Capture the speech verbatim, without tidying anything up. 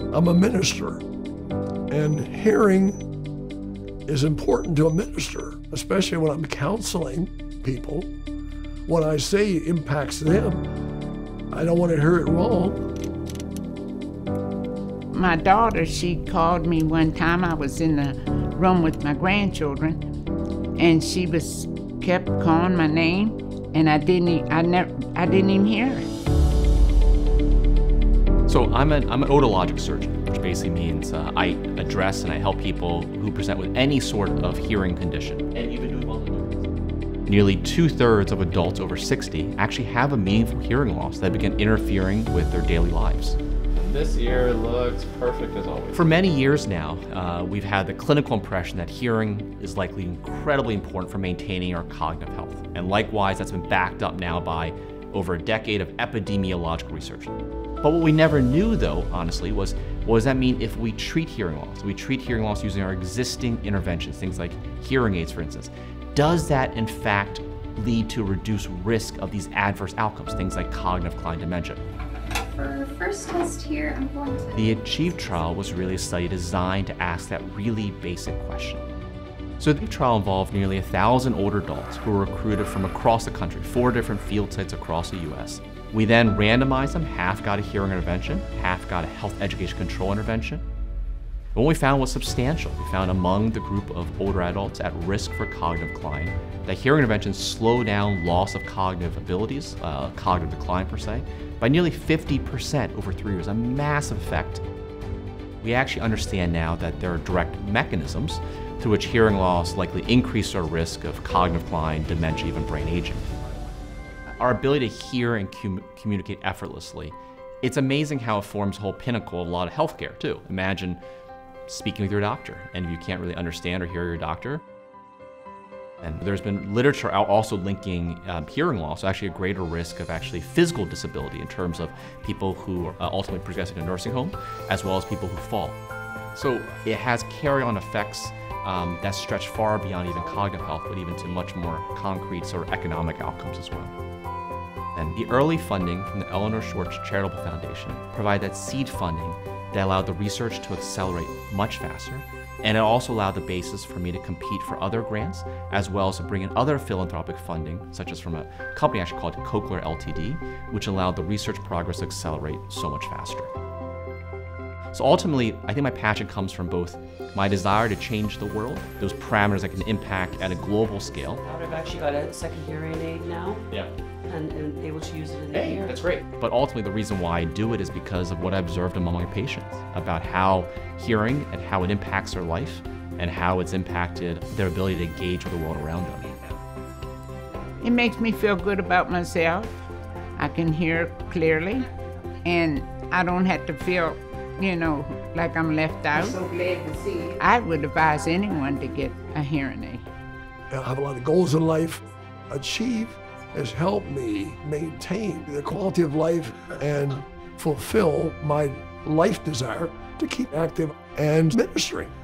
I'm a minister, and hearing is important to a minister, especially when I'm counseling people. What I say impacts them. I don't want to hear it wrong. My daughter, she called me one time. I was in the room with my grandchildren, and she was kept calling my name, and I didn't. I never. I didn't even hear it. So I'm an I'm an otologic surgeon, which basically means uh, I address and I help people who present with any sort of hearing condition. And you've been doing well in doing this. Nearly two-thirds of adults over sixty actually have a meaningful hearing loss that begin interfering with their daily lives. This ear looks perfect as always. For many years now, uh, we've had the clinical impression that hearing is likely incredibly important for maintaining our cognitive health. And likewise, that's been backed up now by over a decade of epidemiological research. But what we never knew, though, honestly, was what does that mean if we treat hearing loss? We treat hearing loss using our existing interventions, things like hearing aids, for instance. Does that, in fact, lead to a reduced risk of these adverse outcomes, things like cognitive decline dementia? For first test here, I'm going to... The ACHIEVE trial was really a study designed to ask that really basic question. So the trial involved nearly a thousand older adults who were recruited from across the country, four different field sites across the U S. We then randomized them. Half got a hearing intervention, half got a health education control intervention. And what we found was substantial. We found among the group of older adults at risk for cognitive decline that hearing interventions slow down loss of cognitive abilities, uh, cognitive decline per se, by nearly fifty percent over three years, a massive effect. We actually understand now that there are direct mechanisms through which hearing loss likely increases our risk of cognitive decline, dementia, even brain aging. Our ability to hear and com communicate effortlessly, it's amazing how it forms a whole pinnacle of a lot of healthcare too. Imagine speaking with your doctor, and if you can't really understand or hear your doctor. And there's been literature also linking um, hearing loss, actually a greater risk of actually physical disability in terms of people who are ultimately progress into a nursing home, as well as people who fall. So it has carry-on effects um, that stretch far beyond even cognitive health, but even to much more concrete sort of economic outcomes as well. And the early funding from the Eleanor Schwartz Charitable Foundation provided that seed funding that allowed the research to accelerate much faster, and it also allowed the basis for me to compete for other grants, as well as to bring in other philanthropic funding, such as from a company actually called Cochlear L T D, which allowed the research progress to accelerate so much faster. So ultimately, I think my passion comes from both my desire to change the world, those parameters that can impact at a global scale. I've actually got a second hearing aid now. Yeah. And, and able to use it in the Hey, ear. that's great. But ultimately, the reason why I do it is because of what I observed among my patients about how hearing and how it impacts their life and how it's impacted their ability to engage with the world around them. It makes me feel good about myself. I can hear clearly, and I don't have to feel, you know, like I'm left out. I'm so glad to see you. I would advise anyone to get a hearing aid. I have a lot of goals in life. ACHIEVE has helped me maintain the quality of life and fulfill my life desire to keep active and ministering.